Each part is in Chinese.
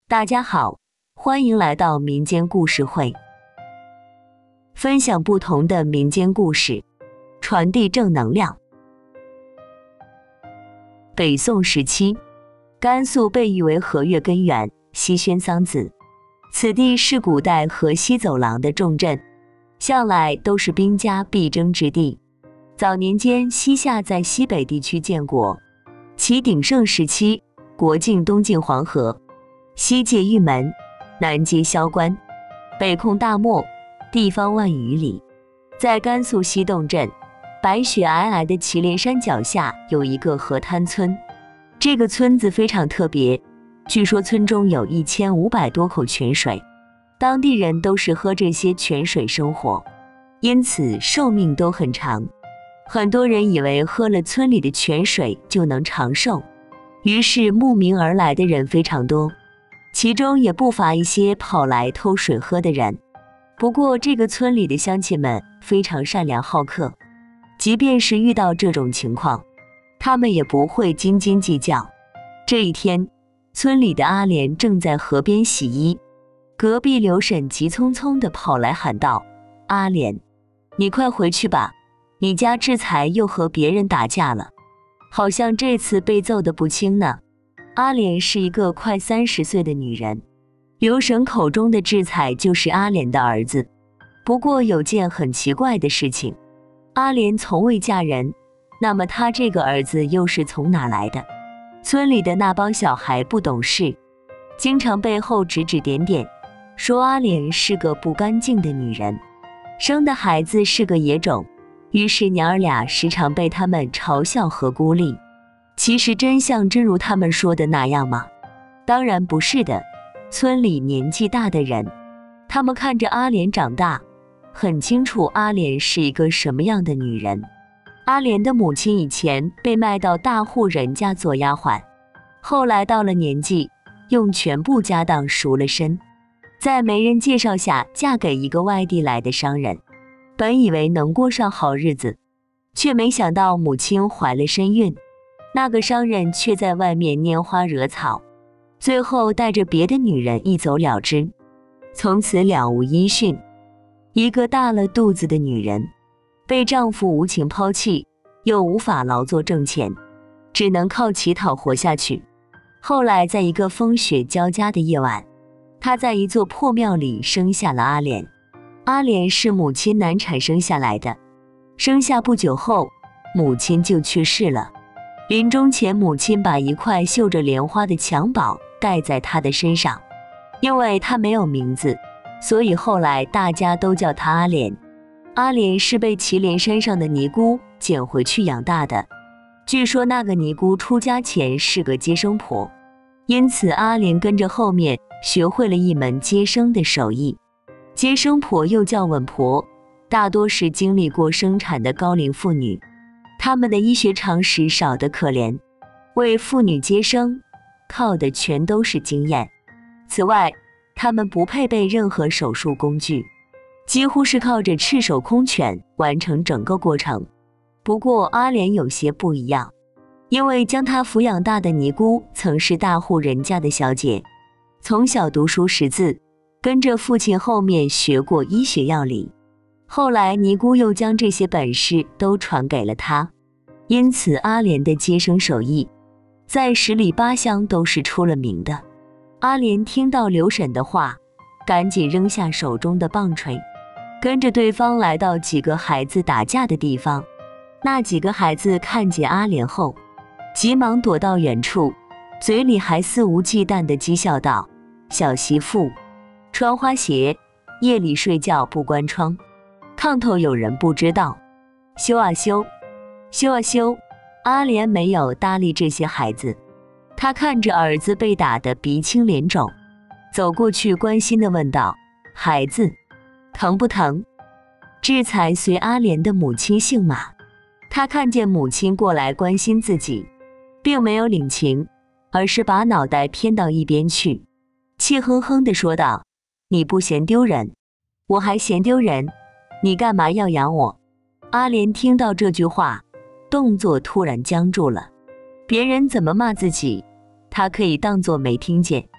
大家好，欢迎来到民间故事会，分享不同的民间故事，传递正能量。北宋时期，甘肃被誉为河岳根源、西宣桑梓，此地是古代河西走廊的重镇，向来都是兵家必争之地。早年间，西夏在西北地区建国，其鼎盛时期，国境东进黄河，西界玉门，南接萧关，北控大漠，地方万余里。在甘肃西洞镇，白雪皑皑的祁连山脚下有一个河滩村，这个村子非常特别，据说村中有1500多口泉水，当地人都是喝这些泉水生活，因此寿命都很长。很多人以为喝了村里的泉水就能长寿，于是慕名而来的人非常多，其中也不乏一些跑来偷水喝的人。不过这个村里的乡亲们非常善良好客，即便是遇到这种情况，他们也不会斤斤计较。这一天，村里的阿莲正在河边洗衣，隔壁刘婶急匆匆地跑来喊道：“阿莲，你快回去吧，你家志才又和别人打架了，好像这次被揍得不轻呢。”阿莲是一个快30岁的女人，刘婶口中的志才就是阿莲的儿子。不过有件很奇怪的事情，阿莲从未嫁人，那么她这个儿子又是从哪来的？村里的那帮小孩不懂事，经常背后指指点点，说阿莲是个不干净的女人，生的孩子是个野种，于是娘儿俩时常被他们嘲笑和孤立。其实真相真如他们说的那样吗？当然不是的。村里年纪大的人，他们看着阿莲长大，很清楚阿莲是一个什么样的女人。阿莲的母亲以前被卖到大户人家做丫鬟，后来到了年纪，用全部家当赎了身，在媒人介绍下嫁给一个外地来的商人，本以为能过上好日子，却没想到母亲怀了身孕，那个商人却在外面拈花惹草，最后带着别的女人一走了之，从此了无音讯。一个大了肚子的女人，被丈夫无情抛弃，又无法劳作挣钱，只能靠乞讨活下去。后来在一个风雪交加的夜晚，她在一座破庙里生下了阿莲。阿莲是母亲难产生下来的，生下不久后，母亲就去世了。临终前，母亲把一块绣着莲花的襁褓盖在她的身上，因为她没有名字，所以后来大家都叫她阿莲。阿莲是被祁连山上的尼姑捡回去养大的，据说那个尼姑出家前是个接生婆，因此阿莲跟着后面学会了一门接生的手艺。接生婆又叫稳婆，大多是经历过生产的高龄妇女，她们的医学常识少得可怜，为妇女接生靠的全都是经验。此外，她们不配备任何手术工具，几乎是靠着赤手空拳完成整个过程。不过阿莲有些不一样，因为将她抚养大的尼姑曾是大户人家的小姐，从小读书识字，跟着父亲后面学过医学药理，后来尼姑又将这些本事都传给了她，因此阿莲的接生手艺在10里8乡都是出了名的。阿莲听到刘婶的话，赶紧扔下手中的棒槌，跟着对方来到几个孩子打架的地方。那几个孩子看见阿莲后，急忙躲到远处，嘴里还肆无忌惮地讥笑道：“小媳妇，穿花鞋，夜里睡觉不关窗，炕头有人不知道，羞啊羞，羞啊羞。”阿莲没有搭理这些孩子，她看着儿子被打得鼻青脸肿，走过去关心地问道：“孩子，疼不疼？”志才随阿莲的母亲姓马，他看见母亲过来关心自己，并没有领情，而是把脑袋偏到一边去，气哼哼地说道：“你不嫌丢人，我还嫌丢人，你干嘛要养我？”阿莲听到这句话，动作突然僵住了。别人怎么骂自己，他可以当作没听见。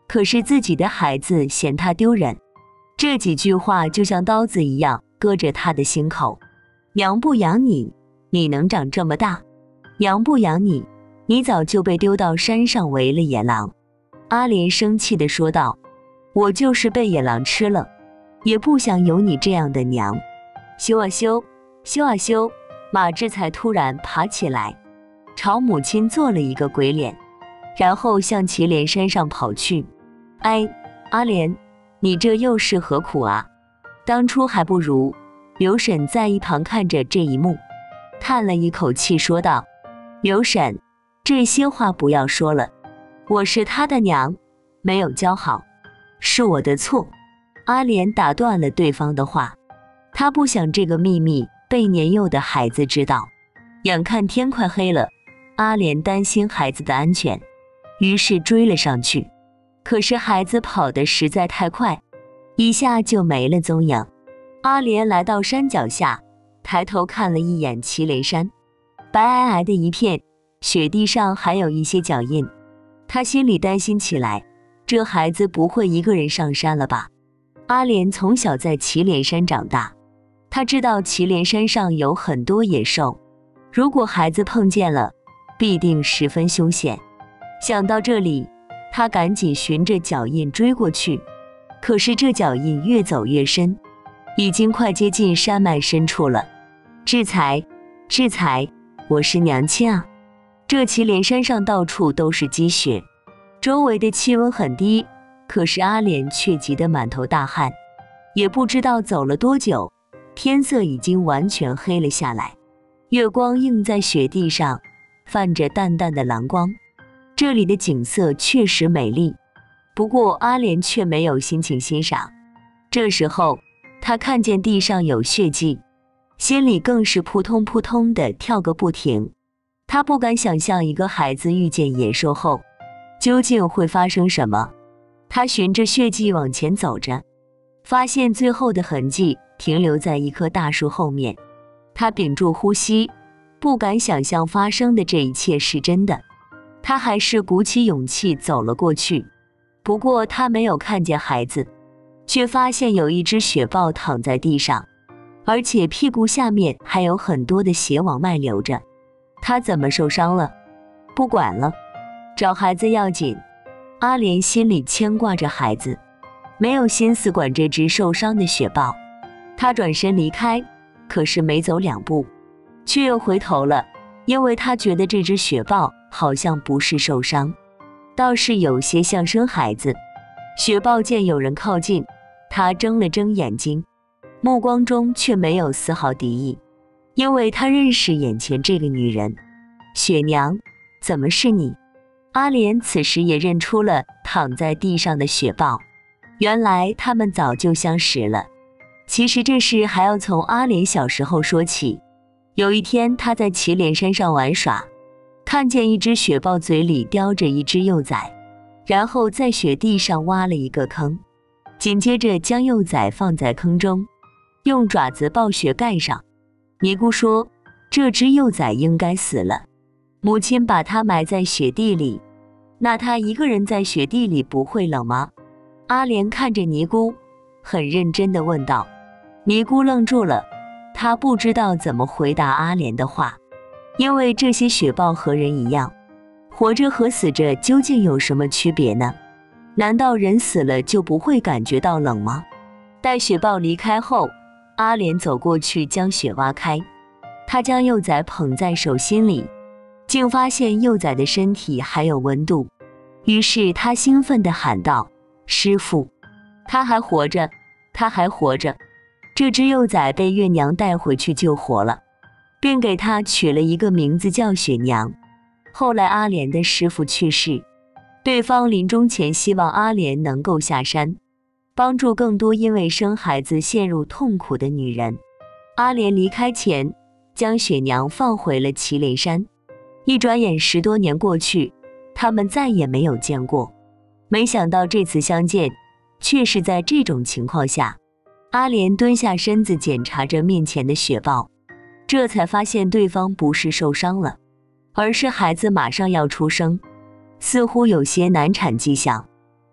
可是自己的孩子嫌他丢人。这几句话就像刀子一样割着他的心口。娘不养你，你能长这么大？娘不养你，你早就被丢到山上为了野狼。阿莲生气地说道，我就是被野狼吃了，也不想有你这样的娘。羞啊羞，羞啊羞！马志才突然爬起来，朝母亲做了一个鬼脸，然后向祁连山上跑去。哎，阿莲，你这又是何苦啊？当初还不如……刘婶在一旁看着这一幕，叹了一口气说道，刘婶，这些话不要说了，我是他的娘，没有教好，是我的错。阿莲打断了对方的话，她不想这个秘密被年幼的孩子知道。眼看天快黑了，阿莲担心孩子的安全，于是追了上去。可是孩子跑得实在太快，一下就没了踪影。阿莲来到山脚下，抬头看了一眼祁连山，白皑皑的一片，雪地上还有一些脚印。他心里担心起来，这孩子不会一个人上山了吧？阿莲从小在祁连山长大，他知道祁连山上有很多野兽，如果孩子碰见了，必定十分凶险。想到这里，他赶紧循着脚印追过去。可是这脚印越走越深，已经快接近山脉深处了。志才，志才，我是娘亲啊！这祁连山上到处都是积雪，周围的气温很低，可是阿莲却急得满头大汗。也不知道走了多久，天色已经完全黑了下来，月光映在雪地上，泛着淡淡的蓝光。这里的景色确实美丽，不过阿莲却没有心情欣赏。这时候他看见地上有血迹，心里更是扑通扑通地跳个不停。他不敢想象一个孩子遇见野兽后究竟会发生什么。他循着血迹往前走着，发现最后的痕迹停留在一棵大树后面。他屏住呼吸，不敢想象发生的这一切是真的。他还是鼓起勇气走了过去，不过他没有看见孩子，却发现有一只雪豹躺在地上，而且屁股下面还有很多的血往外流着。他怎么受伤了？不管了，找孩子要紧。阿莲心里牵挂着孩子，没有心思管这只受伤的雪豹。他转身离开，可是没走2步，却又回头了，因为他觉得这只雪豹好像不是受伤，倒是有些像生孩子。雪豹见有人靠近，他睁了睁眼睛，目光中却没有丝毫敌意，因为他认识眼前这个女人。雪娘，怎么是你？阿莲此时也认出了躺在地上的雪豹，原来他们早就相识了。其实这事还要从阿莲小时候说起。有一天他在祁连山上玩耍，看见一只雪豹嘴里叼着一只幼崽，然后在雪地上挖了一个坑，紧接着将幼崽放在坑中，用爪子抱雪盖上。尼姑说这只幼崽应该死了，母亲把它埋在雪地里，那它一个人在雪地里不会冷吗？阿莲看着尼姑，很认真地问道。尼姑愣住了，她不知道怎么回答阿莲的话，因为这些雪豹和人一样，活着和死着究竟有什么区别呢？难道人死了就不会感觉到冷吗？待雪豹离开后，阿莲走过去将雪挖开，她将幼崽捧在手心里，竟发现幼崽的身体还有温度，于是她兴奋地喊道：师父，他还活着，他还活着。这只幼崽被月娘带回去救活了，并给他取了一个名字叫雪娘。后来阿莲的师父去世，对方临终前希望阿莲能够下山，帮助更多因为生孩子陷入痛苦的女人。阿莲离开前，将雪娘放回了祁连山。一转眼10多年过去，他们再也没有见过。没想到这次相见，却是在这种情况下。阿莲蹲下身子检查着面前的雪豹，这才发现对方不是受伤了，而是孩子马上要出生，似乎有些难产迹象。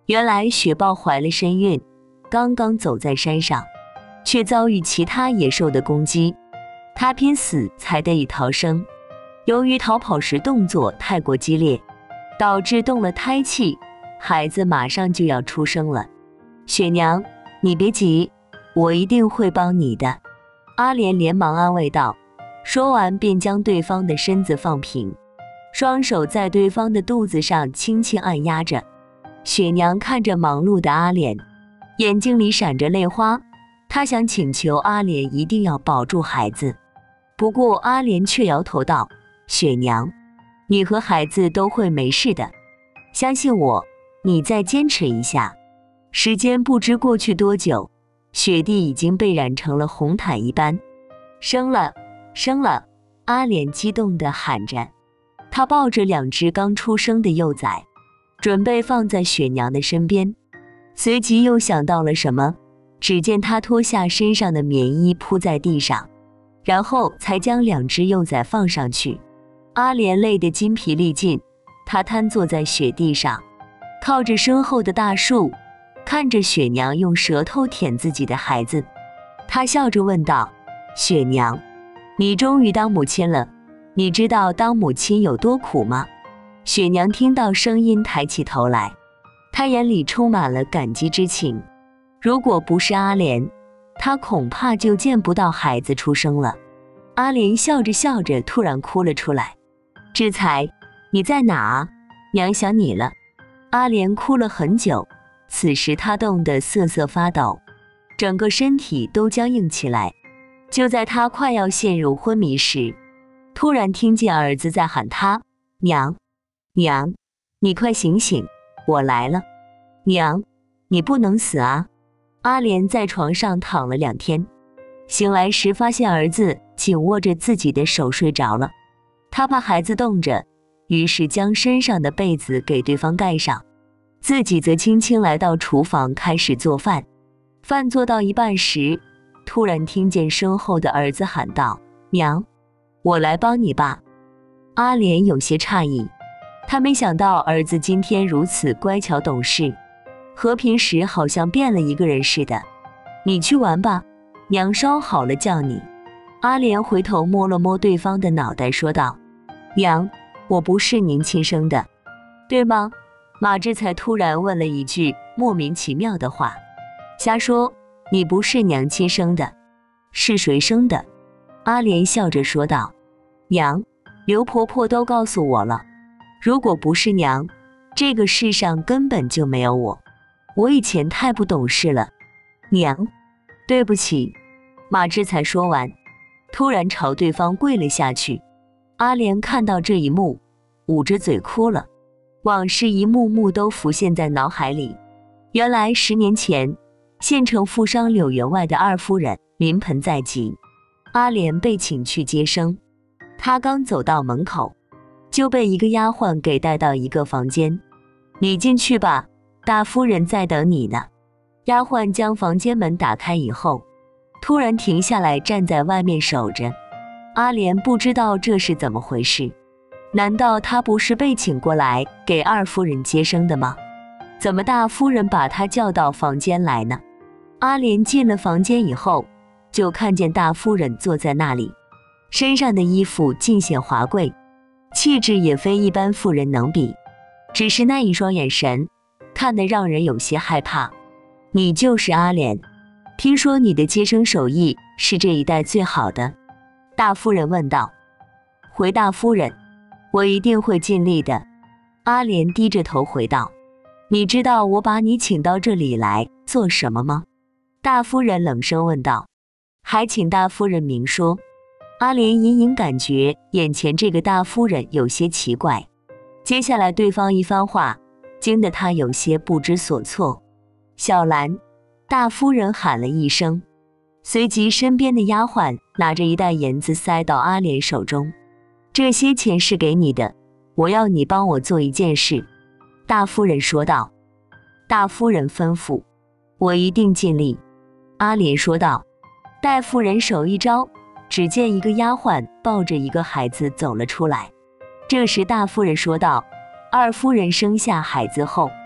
原来雪豹怀了身孕，刚刚走在山上，却遭遇其他野兽的攻击，它拼死才得以逃生。由于逃跑时动作太过激烈，导致动了胎气，孩子马上就要出生了。雪娘，你别急，我一定会帮你的。阿莲连忙安慰道，说完便将对方的身子放平，双手在对方的肚子上轻轻按压着。雪娘看着忙碌的阿莲，眼睛里闪着泪花，她想请求阿莲一定要保住孩子，不过阿莲却摇头道，雪娘，你和孩子都会没事的，相信我，你再坚持一下。时间不知过去多久，雪地已经被染成了红毯一般。生了，生了！阿莲激动地喊着，她抱着2只刚出生的幼崽，准备放在雪娘的身边。随即又想到了什么，只见她脱下身上的棉衣铺在地上，然后才将2只幼崽放上去。阿莲累得筋疲力尽，她瘫坐在雪地上，靠着身后的大树，看着雪娘用舌头舔自己的孩子。她笑着问道，雪娘，你终于当母亲了，你知道当母亲有多苦吗？雪娘听到声音抬起头来，她眼里充满了感激之情。如果不是阿莲，她恐怕就见不到孩子出生了。阿莲笑着笑着突然哭了出来，志才，你在哪啊？娘想你了。阿莲哭了很久，此时她冻得瑟瑟发抖，整个身体都僵硬起来。就在她快要陷入昏迷时，突然听见儿子在喊她，娘，娘，你快醒醒，我来了。娘，你不能死啊！阿莲在床上躺了2天，醒来时发现儿子紧握着自己的手睡着了。她怕孩子冻着，于是将身上的被子给对方盖上，自己则轻轻来到厨房开始做饭。饭做到一半时，突然听见身后的儿子喊道，娘，我来帮你吧。阿莲有些诧异，她没想到儿子今天如此乖巧懂事，和平时好像变了一个人似的。你去玩吧，娘烧好了叫你。阿莲回头摸了摸对方的脑袋说道，娘，我不是您亲生的，对吗？马志才突然问了一句莫名其妙的话，瞎说，你不是娘亲生的，是谁生的？阿莲笑着说道，娘，刘婆婆都告诉我了，如果不是娘，这个世上根本就没有我，我以前太不懂事了，娘，对不起。马志才说完，突然朝对方跪了下去。阿莲看到这一幕，捂着嘴哭了，往事一幕幕都浮现在脑海里。原来10年前，县城富商柳员外的2夫人临盆在即，阿莲被请去接生。她刚走到门口，就被一个丫鬟给带到一个房间，你进去吧，大夫人在等你呢。丫鬟将房间门打开以后，突然停下来站在外面守着。阿莲不知道这是怎么回事，难道她不是被请过来给2夫人接生的吗？怎么大夫人把她叫到房间来呢？阿莲进了房间以后，就看见大夫人坐在那里，身上的衣服尽显华贵，气质也非一般妇人能比，只是那一双眼神看得让人有些害怕。你就是阿莲，听说你的接生手艺是这一带最好的？大夫人问道。回大夫人，我一定会尽力的。阿莲低着头回道。你知道我把你请到这里来做什么吗？大夫人冷声问道。还请大夫人明说。阿莲隐隐感觉眼前这个大夫人有些奇怪，接下来对方一番话惊得她有些不知所措。小兰，大夫人喊了一声，随即身边的丫鬟拿着一袋银子塞到阿莲手中。这些钱是给你的，我要你帮我做一件事。大夫人说道。大夫人吩咐，我一定尽力。阿莲说道。大夫人手一招，只见一个丫鬟抱着一个孩子走了出来。这时大夫人说道，2夫人生下孩子后，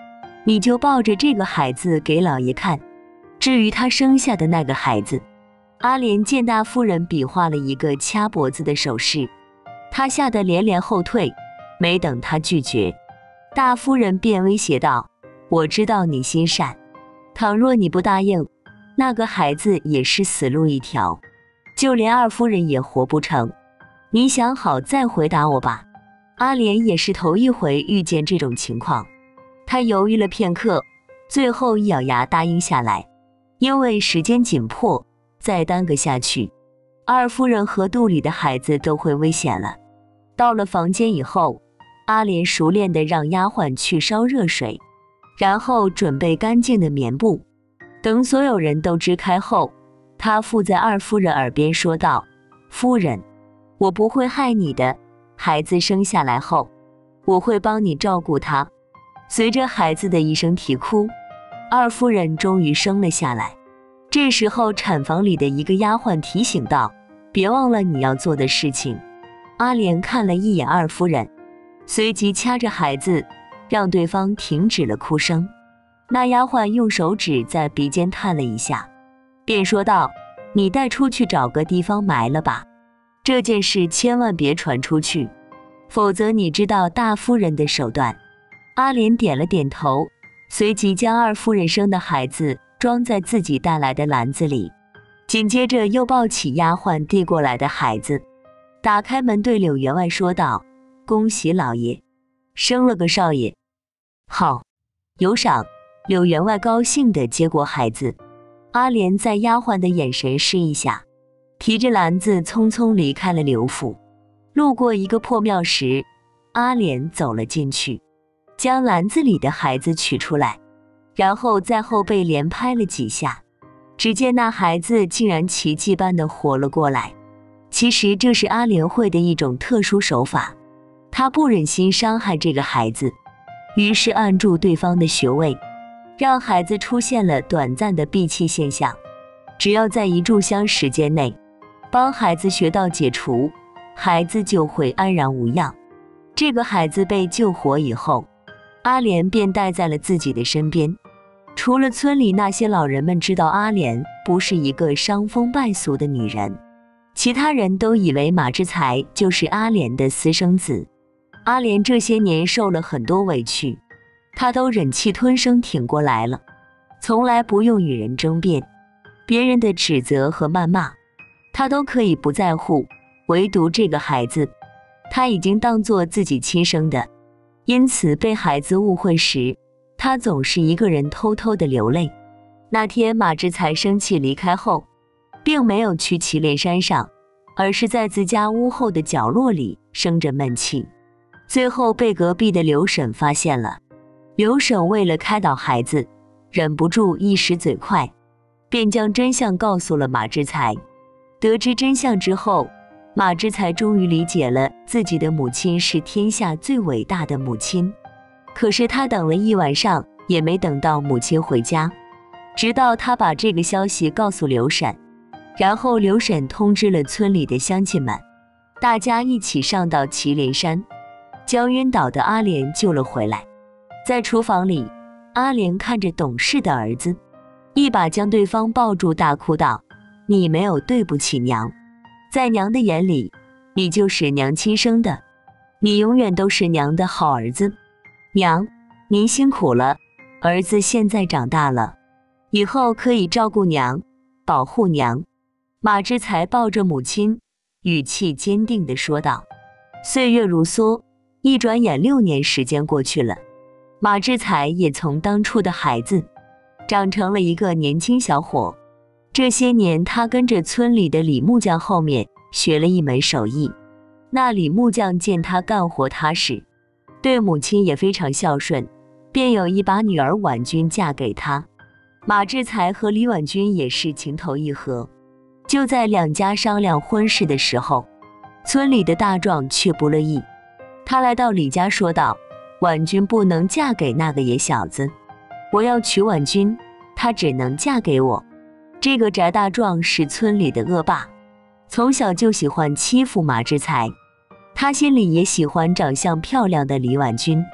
你就抱着这个孩子给老爷看。至于他生下的那个孩子，阿莲见大夫人比划了一个掐脖子的手势，他吓得连连后退。没等他拒绝，大夫人便威胁道：我知道你心善，倘若你不答应，那个孩子也是死路一条，就连二夫人也活不成。你想好再回答我吧。阿莲也是头一回遇见这种情况，她犹豫了片刻，最后一咬牙答应下来。因为时间紧迫，再耽搁下去，二夫人和肚里的孩子都会危险了。到了房间以后，阿莲熟练地让丫鬟去烧热水，然后准备干净的棉布。等所有人都支开后，她附在二夫人耳边说道：夫人，我不会害你的，孩子生下来后，我会帮你照顾他。随着孩子的一声啼哭，二夫人终于生了下来。这时候产房里的一个丫鬟提醒道：别忘了你要做的事情。阿莲看了一眼二夫人，随即掐着孩子，让对方停止了哭声。那丫鬟用手指在鼻尖探了一下，便说道：你带出去找个地方埋了吧，这件事千万别传出去，否则你知道大夫人的手段。阿莲点了点头，随即将二夫人生的孩子装在自己带来的篮子里，紧接着又抱起丫鬟递过来的孩子，打开门对柳员外说道：恭喜老爷，生了个少爷。好，有赏。柳员外高兴地接过孩子，阿莲在丫鬟的眼神示意下，提着篮子匆匆离开了刘府。路过一个破庙时，阿莲走了进去，将篮子里的孩子取出来，然后在后背连拍了几下，只见那孩子竟然奇迹般地活了过来。其实这是阿莲会的一种特殊手法，她不忍心伤害这个孩子，于是按住对方的穴位，让孩子出现了短暂的闭气现象。只要在一炷香时间内帮孩子穴道解除，孩子就会安然无恙。这个孩子被救活以后，阿莲便带在了自己的身边。除了村里那些老人们知道阿莲不是一个伤风败俗的女人，其他人都以为马之才就是阿莲的私生子。阿莲这些年受了很多委屈，她都忍气吞声挺过来了，从来不用与人争辩，别人的指责和谩骂，她都可以不在乎，唯独这个孩子，她已经当作自己亲生的。因此被孩子误会时，她总是一个人偷偷的流泪。那天马之才生气离开后，并没有去祁连山上，而是在自家屋后的角落里生着闷气，最后被隔壁的刘婶发现了。刘婶为了开导孩子，忍不住一时嘴快，便将真相告诉了马之才。得知真相之后，马之才终于理解了自己的母亲是天下最伟大的母亲。可是他等了一晚上也没等到母亲回家，直到他把这个消息告诉刘婶，然后刘婶通知了村里的乡亲们，大家一起上到祁连山，将晕倒的阿莲救了回来。在厨房里，阿莲看着懂事的儿子，一把将对方抱住，大哭道：你没有对不起娘，在娘的眼里，你就是娘亲生的，你永远都是娘的好儿子。娘，您辛苦了，儿子现在长大了，以后可以照顾娘，保护娘。马之才抱着母亲，语气坚定地说道。岁月如梭，一转眼6年时间过去了，马之才也从当初的孩子长成了一个年轻小伙。这些年他跟着村里的李木匠后面学了一门手艺，那李木匠见他干活踏实，对母亲也非常孝顺，便有意把女儿婉君嫁给他。马之才和李婉君也是情投意合。就在两家商量婚事的时候，村里的大壮却不乐意，他来到李家说道：婉君不能嫁给那个野小子，我要娶婉君，她只能嫁给我。这个翟大壮是村里的恶霸，从小就喜欢欺负马之才，他心里也喜欢长相漂亮的李婉君，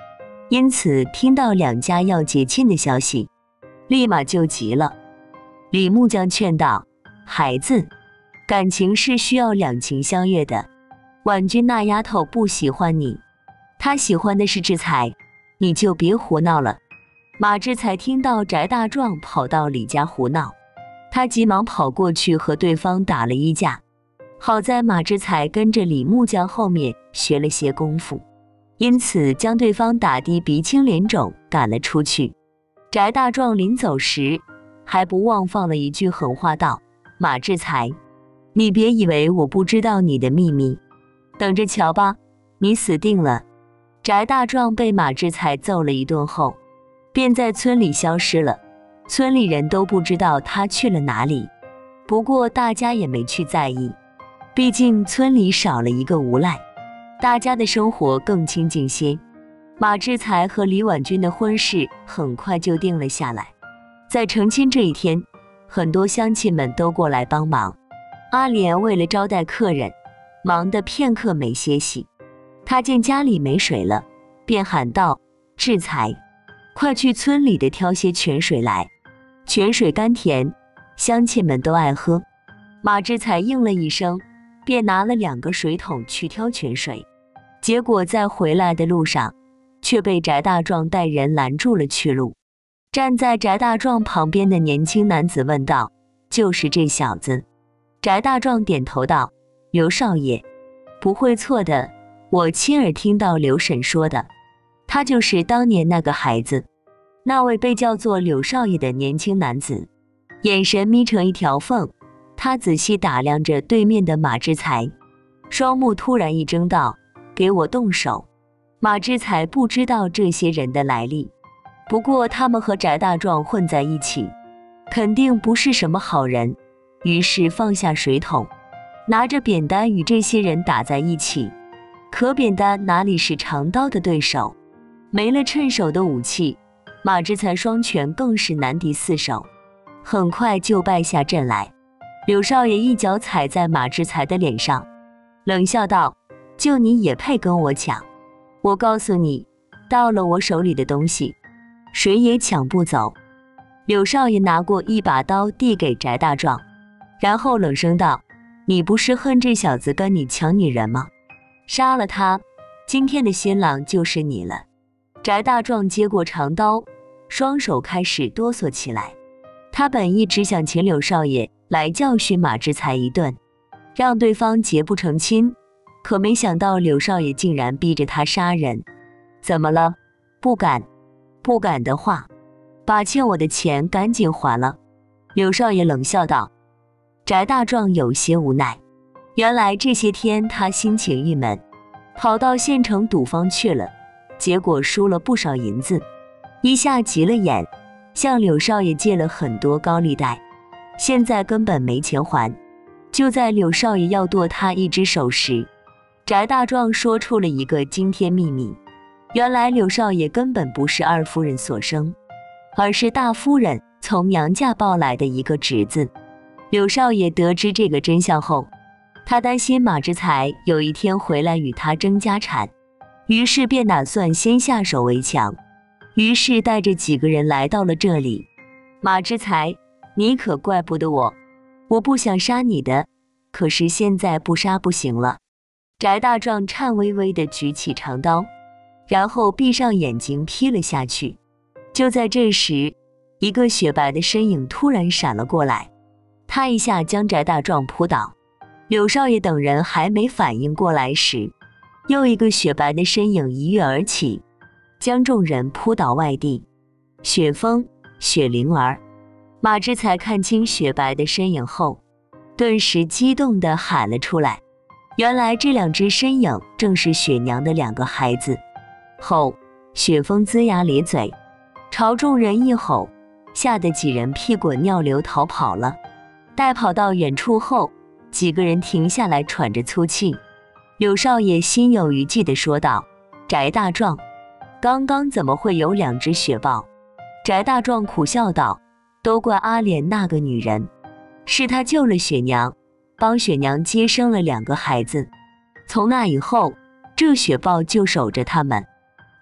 因此听到两家要结亲的消息，立马就急了。李木匠劝道：孩子，感情是需要两情相悦的，婉君那丫头不喜欢你，她喜欢的是志才，你就别胡闹了。马志才听到翟大壮跑到李家胡闹，他急忙跑过去和对方打了一架。好在马志才跟着李木匠后面学了些功夫，因此将对方打得鼻青脸肿，赶了出去。翟大壮临走时还不忘放了一句狠话道：马志才，你别以为我不知道你的秘密，等着瞧吧，你死定了。翟大壮被马志才揍了一顿后，便在村里消失了，村里人都不知道他去了哪里。不过大家也没去在意，毕竟村里少了一个无赖，大家的生活更清静些。马志才和李婉君的婚事很快就定了下来。在成亲这一天，很多乡亲们都过来帮忙。阿莲为了招待客人，忙得片刻没歇息。他见家里没水了，便喊道：志才，快去村里的挑些泉水来，泉水甘甜，乡亲们都爱喝。马志才应了一声，便拿了2个水桶去挑泉水。结果在回来的路上，却被翟大壮带人拦住了去路。站在翟大壮旁边的年轻男子问道：就是这小子？翟大壮点头道：刘少爷，不会错的，我亲耳听到刘婶说的，他就是当年那个孩子。那位被叫做柳少爷的年轻男子眼神眯成一条缝，他仔细打量着对面的马志才，双目突然一睁道：给我动手！马志才不知道这些人的来历，不过他们和翟大壮混在一起，肯定不是什么好人，于是放下水桶，拿着扁担与这些人打在一起。可扁担哪里是长刀的对手，没了趁手的武器，马志才双拳更是难敌四手，很快就败下阵来。柳少爷一脚踩在马志才的脸上，冷笑道：就你也配跟我抢？我告诉你，到了我手里的东西，谁也抢不走。柳少爷拿过一把刀递给翟大壮，然后冷声道：你不是恨这小子跟你抢女人吗？杀了他，今天的新郎就是你了。翟大壮接过长刀，双手开始哆嗦起来。他本意只想请柳少爷来教训马志才一顿，让对方结不成亲，可没想到柳少爷竟然逼着他杀人。怎么了？不敢？不敢的话，把欠我的钱赶紧还了。柳少爷冷笑道。翟大壮有些无奈，原来这些天他心情郁闷，跑到县城赌坊去了，结果输了不少银子，一下急了眼，向柳少爷借了很多高利贷，现在根本没钱还。就在柳少爷要剁他一只手时，翟大壮说出了一个惊天秘密，原来柳少爷根本不是二夫人所生，而是大夫人从娘家抱来的一个侄子。柳少爷得知这个真相后，他担心马志才有一天回来与他争家产，于是便打算先下手为强，于是带着几个人来到了这里。马志才，你可怪不得我，我不想杀你的，可是现在不杀不行了。翟大壮颤巍巍地举起长刀，然后闭上眼睛劈了下去。就在这时，一个雪白的身影突然闪了过来，他一下将翟大壮扑倒。柳少爷等人还没反应过来时，又一个雪白的身影一跃而起，将众人扑倒外地。雪峰、雪灵儿。马志才看清雪白的身影后，顿时激动地喊了出来，原来这2只身影正是雪娘的2个孩子。后，雪峰龇牙咧嘴，朝众人一吼，吓得几人屁滚尿流逃跑了。待跑到远处后，几个人停下来喘着粗气。柳少爷心有余悸地说道：翟大壮，刚刚怎么会有2只雪豹？翟大壮苦笑道：都怪阿莲那个女人，是她救了雪娘，帮雪娘接生了2个孩子，从那以后，这雪豹就守着他们。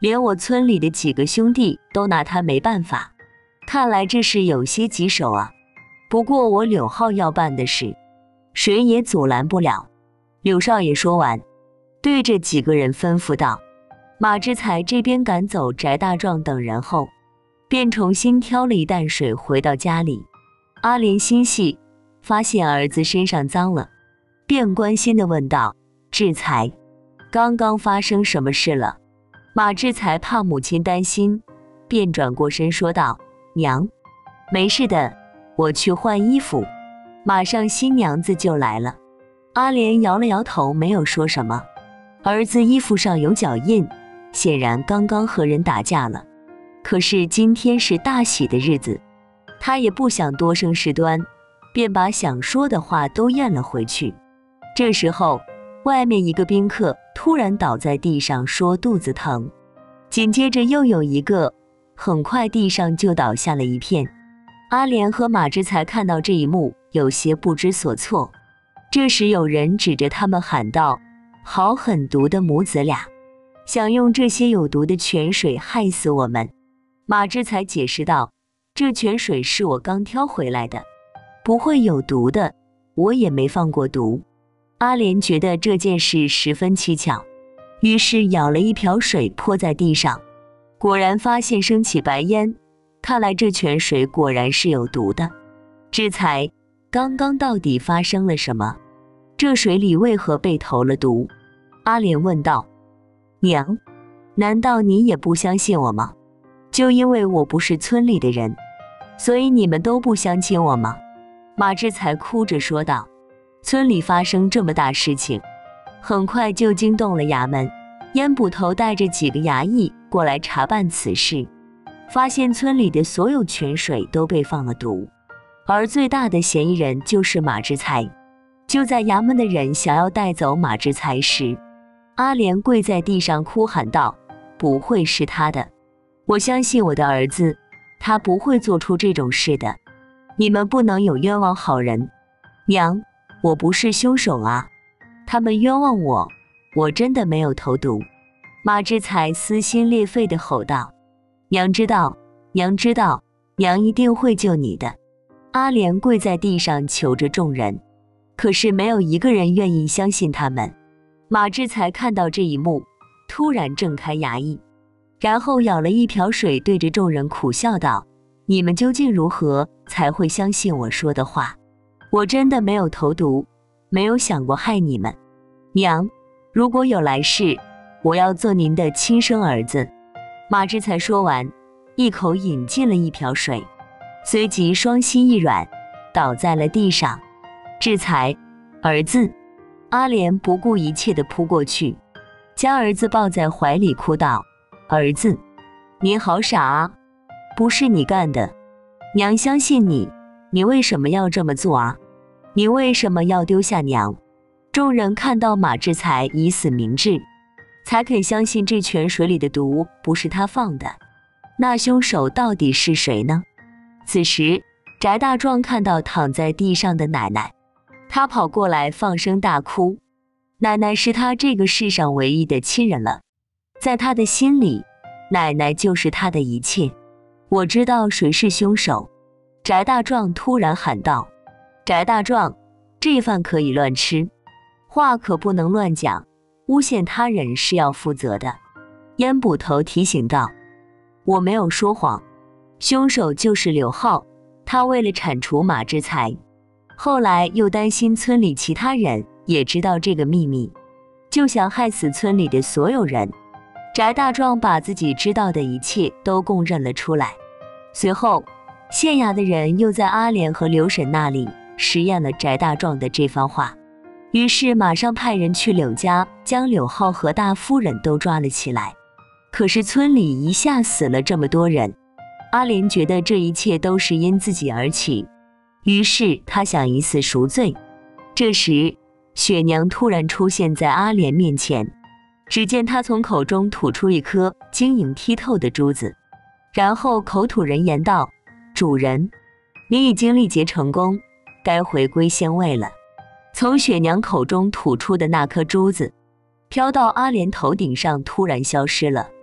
连我村里的几个兄弟都拿他没办法，看来这事有些棘手啊。不过我柳浩要办的事，谁也阻拦不了。柳少爷说完，对着几个人吩咐道。马之才这边赶走翟大壮等人后，便重新挑了一担水回到家里。阿莲心细，发现儿子身上脏了，便关心地问道：志才，刚刚发生什么事了？马志才怕母亲担心，便转过身说道：娘，没事的，我去换衣服，马上新娘子就来了。阿莲摇了摇头，没有说什么。儿子衣服上有脚印，显然刚刚和人打架了。可是今天是大喜的日子，他也不想多生事端，便把想说的话都咽了回去。这时候，外面一个宾客突然倒在地上说肚子疼，紧接着又有一个，很快地上就倒下了一片。阿莲和马之才看到这一幕，有些不知所措。这时有人指着他们喊道：好狠毒的母子俩，想用这些有毒的泉水害死我们。马之才解释道：这泉水是我刚挑回来的，不会有毒的，我也没放过毒。阿莲觉得这件事十分蹊跷，于是舀了一瓢水泼在地上，果然发现升起白烟，看来这泉水果然是有毒的。志才，刚刚到底发生了什么？这水里为何被投了毒？阿莲问道。娘，难道你也不相信我吗？就因为我不是村里的人，所以你们都不相信我吗？马志才哭着说道。村里发生这么大事情，很快就惊动了衙门，烟捕头带着几个衙役过来查办此事，发现村里的所有泉水都被放了毒，而最大的嫌疑人就是马之才。就在衙门的人想要带走马之才时，阿莲跪在地上哭喊道：不会是他的，我相信我的儿子，他不会做出这种事的，你们不能有冤枉好人。娘，我不是凶手啊，他们冤枉我，我真的没有投毒。马之才撕心裂肺地吼道。娘知道，娘知道，娘一定会救你的。阿莲跪在地上求着众人，可是没有一个人愿意相信他们。马之才看到这一幕，突然挣开衙役，然后舀了一瓢水，对着众人苦笑道：你们究竟如何才会相信我说的话？我真的没有投毒，没有想过害你们。娘，如果有来世，我要做您的亲生儿子。马之才说完，一口饮尽了一瓢水，随即双膝一软，倒在了地上。志才，儿子！阿莲不顾一切地扑过去，将儿子抱在怀里，哭道：儿子，你好傻啊，不是你干的，娘相信你，你为什么要这么做啊？你为什么要丢下娘？众人看到马之才以死明志，才肯相信这泉水里的毒不是他放的。那凶手到底是谁呢？此时翟大壮看到躺在地上的奶奶，他跑过来放声大哭。奶奶是他这个世上唯一的亲人了，在他的心里，奶奶就是他的一切。我知道谁是凶手。翟大壮突然喊道。翟大壮，这饭可以乱吃，话可不能乱讲，诬陷他人是要负责的。烟捕头提醒道。我没有说谎，凶手就是柳浩，他为了铲除马之才，后来又担心村里其他人也知道这个秘密，就想害死村里的所有人。翟大壮把自己知道的一切都供认了出来。随后，县衙的人又在阿莲和刘婶那里实验了翟大壮的这番话，于是马上派人去柳家，将柳浩和大夫人都抓了起来。可是村里一下死了这么多人，阿莲觉得这一切都是因自己而起，于是她想以死赎罪。这时，雪娘突然出现在阿莲面前，只见她从口中吐出一颗晶莹剔透的珠子，然后口吐人言道：主人，你已经历劫成功，该回归仙位了。从雪娘口中吐出的那颗珠子，飘到阿莲头顶上，突然消失了。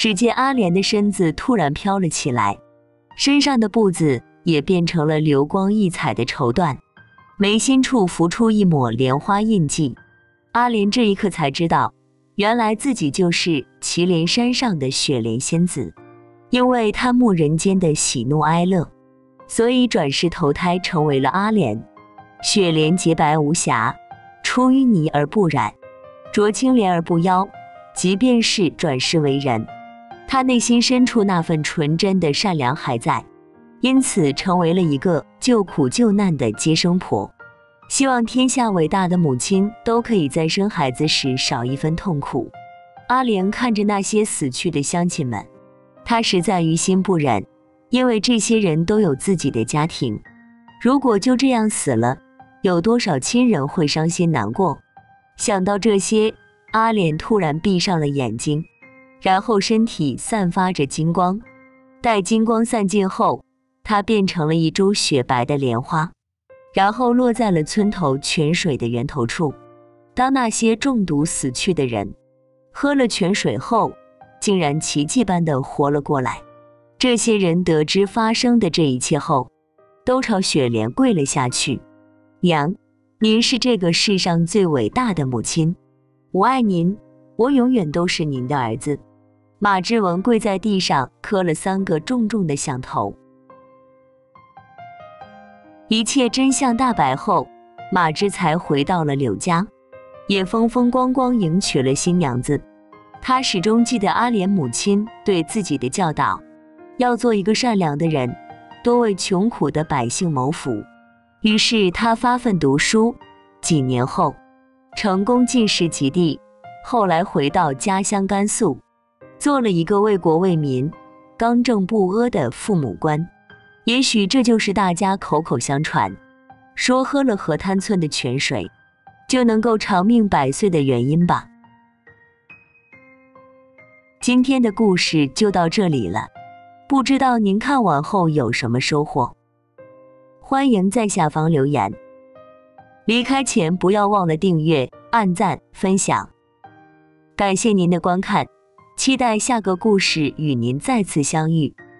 只见阿莲的身子突然飘了起来，身上的布子也变成了流光溢彩的绸缎，眉心处浮出一抹莲花印记。阿莲这一刻才知道，原来自己就是祁连山上的雪莲仙子，因为贪慕人间的喜怒哀乐，所以转世投胎成为了阿莲。雪莲洁白无瑕，出淤泥而不染，濯清涟而不妖。即便是转世为人，她内心深处那份纯真的善良还在，因此成为了一个救苦救难的接生婆。希望天下伟大的母亲都可以在生孩子时少一分痛苦。阿莲看着那些死去的乡亲们，她实在于心不忍，因为这些人都有自己的家庭，如果就这样死了，有多少亲人会伤心难过？想到这些，阿莲突然闭上了眼睛，然后身体散发着金光。待金光散尽后，她变成了一株雪白的莲花，然后落在了村头泉水的源头处。当那些中毒死去的人喝了泉水后，竟然奇迹般的活了过来。这些人得知发生的这一切后，都朝雪莲跪了下去。娘，您是这个世上最伟大的母亲，我爱您，我永远都是您的儿子。马志文跪在地上磕了3个重重的响头。一切真相大白后，马之才回到了柳家，也风风光光迎娶了新娘子。他始终记得阿莲母亲对自己的教导，要做一个善良的人，多为穷苦的百姓谋福。于是他发奋读书，几年后成功进士及第，后来回到家乡甘肃，做了一个为国为民、刚正不阿的父母官。也许这就是大家口口相传，说喝了河滩村的泉水就能够长命100岁的原因吧。今天的故事就到这里了，不知道您看完后有什么收获？欢迎在下方留言。离开前不要忘了订阅、按赞、分享。感谢您的观看，期待下个故事与您再次相遇。